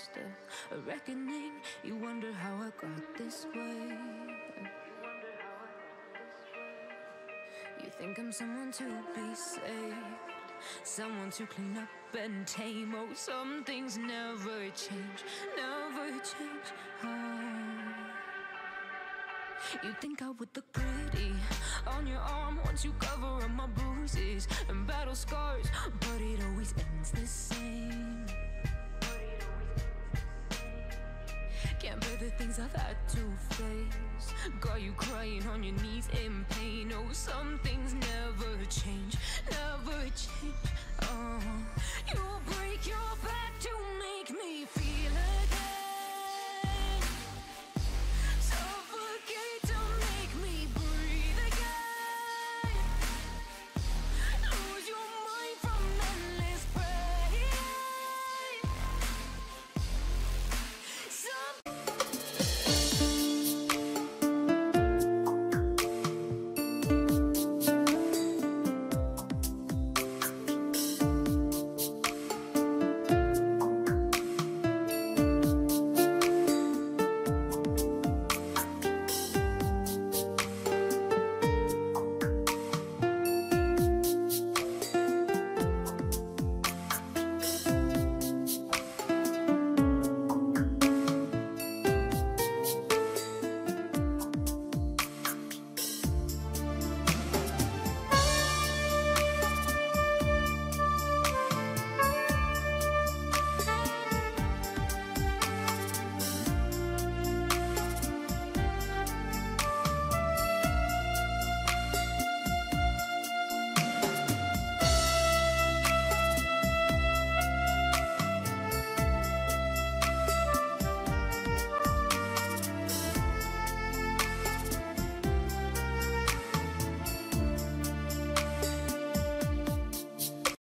cost of a reckoning. You wonder how I got this way. You think I'm someone to be saved, someone to clean up and tame. Oh, some things never change, never change. Oh. You think I would look pretty on your arm once you cover up my bruises and battle scars, but it always ends the same. Can't bear the things I've had to face, got you crying on your knees in pain. Oh, some things never change, never change. Oh, you break your back to make me feel